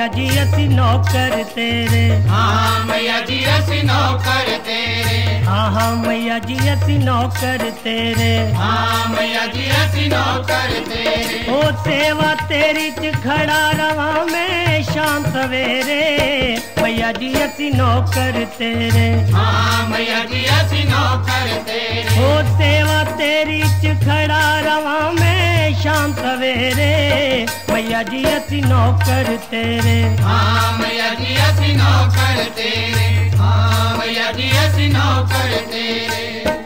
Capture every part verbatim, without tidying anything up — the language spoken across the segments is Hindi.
मैया जी असी नौकर तेरे। हाँ मैया जी असी नौकर तेरे। हाँ हाँ मैया जी असी नौकर तेरे। हाँ मैया जी असी नौकर तेरे। ओ सेवा तेरी च खड़ा रवा मैं शाम सवेरे, मैया जी असी नौकर तेरे। हाँ मैया जी असी नौकर तेरे। ओ सेवा तेरी च खड़ा रवा मैं शाम सवेरे, मैया जी असी नौकर तेरे। हाँ मैया जी असी नौकर तेरे। हाँ मैया जी असी नौकर तेरे।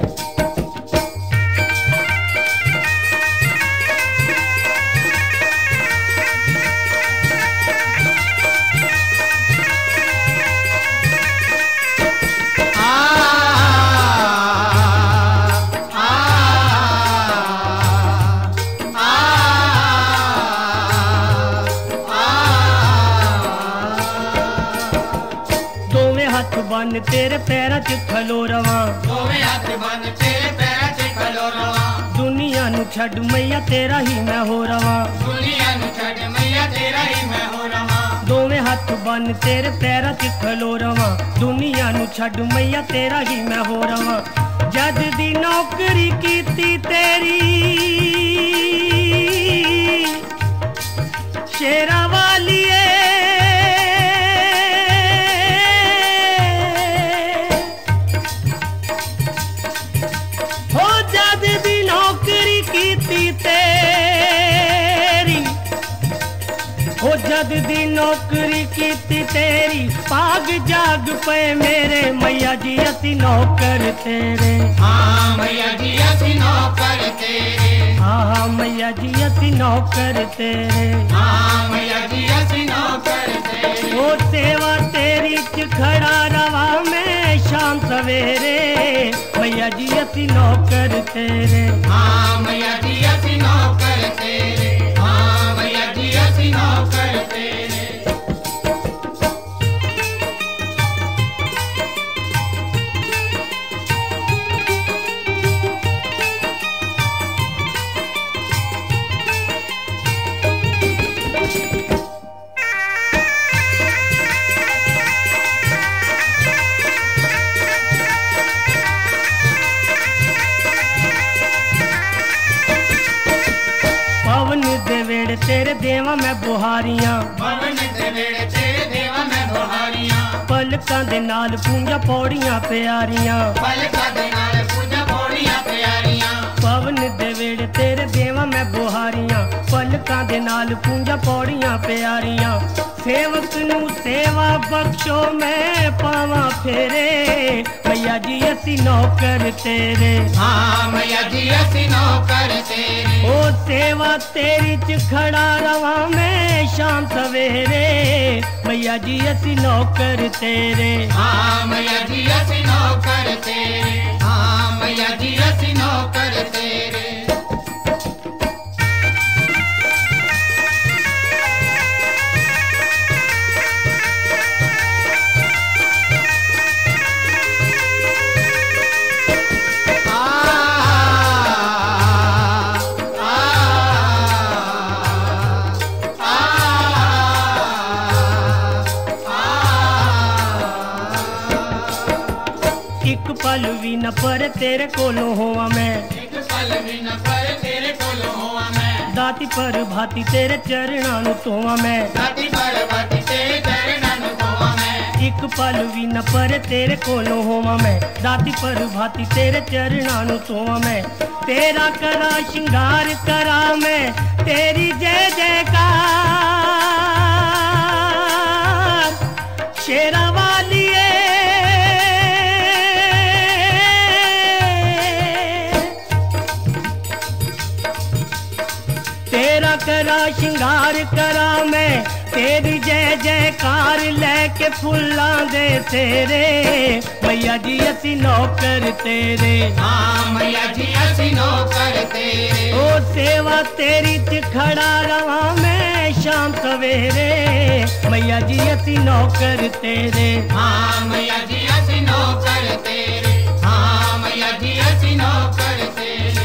बन तेरे पैर च खलो रवा, दोवें हाथ बन तेरे पैर च खलो रवा। दुनिया नु छड़ मैया तेरा ही मैं हो रवा। दुनिया नु छड़ मैया तेरा ही मैं हो रवा। दोवें हाथ बन तेरे पैर च खलो रवा, दुनिया नु छड़ मैया तेरा ही मैं हो रवा। जद दी नौकरी कीती तेरी शेरा वालिए, हो जद दी नौकरी कीती तेरी पाग जाग पे मेरे, मैया जी असी नौकर तेरे। हाँ मैया जी असी नौकर तेरे। हाँ हाँ मैया जी असी नौकर तेरे। हाँ मैया जी असी नौकर तेरे। ओ सेवा तेरी च खड़ा रवा मैं शाम सवेरे, मैया जी असी नौकर तेरे। हाँ मैया जी असी नौकर तेरे। हाँ मैया जी असी नौकर तेरे। तेरे देवा मैं बुहारियां, पवन दे वेड़े तेरे देवा मैं बुहारियां। पलकां दे नाल पूंजा पौड़ियां प्यारियां, पलकां दे नाल पूंजा पौड़ियां प्यारियां। पवन दे वेड़े तेरे देवा मैं बुहारियां, पलकां दे नाल पूंजा पौड़ियां प्यारियां। सेवक नू सेवा बख्शो मैं पावां फेरे, मैया जी असी नौकर तेरे। हाँ मैया जी असी नौकर तेरे। ओ सेवा तेरी च खड़ा रवा मैं शाम सवेरे, मैया जी असी नौकर तेरे। हाँ मैया जी असी नौकर तेरे। हाँ मैया जी असी नौकर तेरे। एक पल भी न पर तेरे कोलों होवा मैं, एक पल भी न पर तेरे कोलों होवा मैं। दाती पर भाती तेरे चरणां नु धोवां मैं, दाती पर भाती तेरे चरणां नु धोवां मैं। एक पल भी न पर तेरे कोलों होवा मैं, दाती पर भाती तेरे चरणां नु धोवां मैं। तेरा करा श्रृंगार करा मैं, तेरी जय जयकार शेरा वालिए। तेरा करा श्रृंगार करा मैं, तेरी जय जयकार लेके फुल्लां दे तेरे, मैया जी असी नौकर तेरे। हाँ मैया जी असी नौकर तेरे। ओ सेवा तेरी च खड़ा रवा मैं शाम सवेरे, मैया जी असी नौकर तेरे। हाँ मैया जी असी नौकर तेरे। हाँ मैया जी असी नौकर तेरे।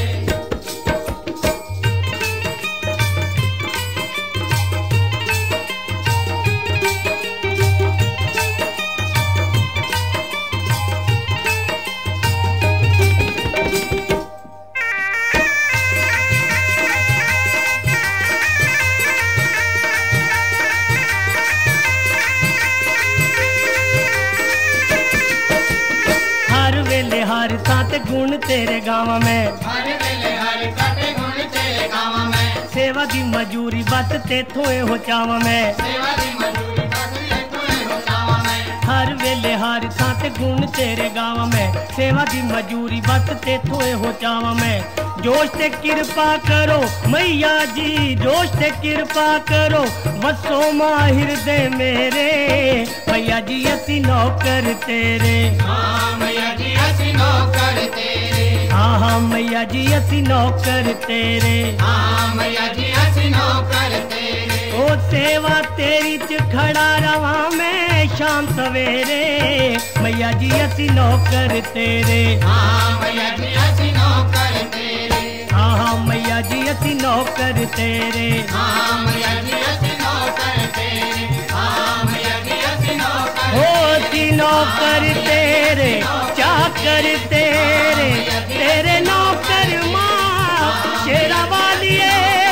साथ गुण तेरे गाँव में, हर वेले हर सत गुण तेरे गाँव में, सेवा दी मजूरी बस ते थोए हो चाव में, सेवा दी मजूरी बस ते थोए हो चाव में, हर वेले हर साथ गुण तेरे गाँव में, सेवा दी मजूरी बस ते थोए हो चाव में। जोश ते कृपा करो मैया जी, जोश ते कृपा करो वसो माहिर दे मेरे, मैया जी असी नौकर तेरे, हाँ मैया जी असी नौकर तेरे, हाँ हाँ मैया जी असी नौकर तेरे, हाँ मैया जी असी नौकर तेरे, ओ सेवा तेरी च खड़ा रवा मैं शाम सवेरे, मैया जी असी नौकर तेरे, हाँ मैया जी असी नौकर तेरे, हाँ हाँ मैया जी असी नौकर तेरे, हाँ मैया जी असी नौकर तेरे, हाँ मैया जी असी नौकर ओ सी नौकर तेरे, चाकर तेरे, तेरे नौकर माँ शेरा वालिए,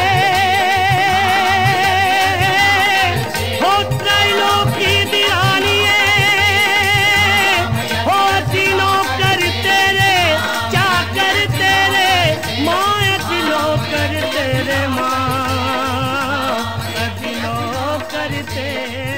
हो त्रैलोकी दीवानिए, हो सी नौकर तेरे, चाकर तेरे, माँ असी नौकर तेरे, माँ असी नौकर तेरे।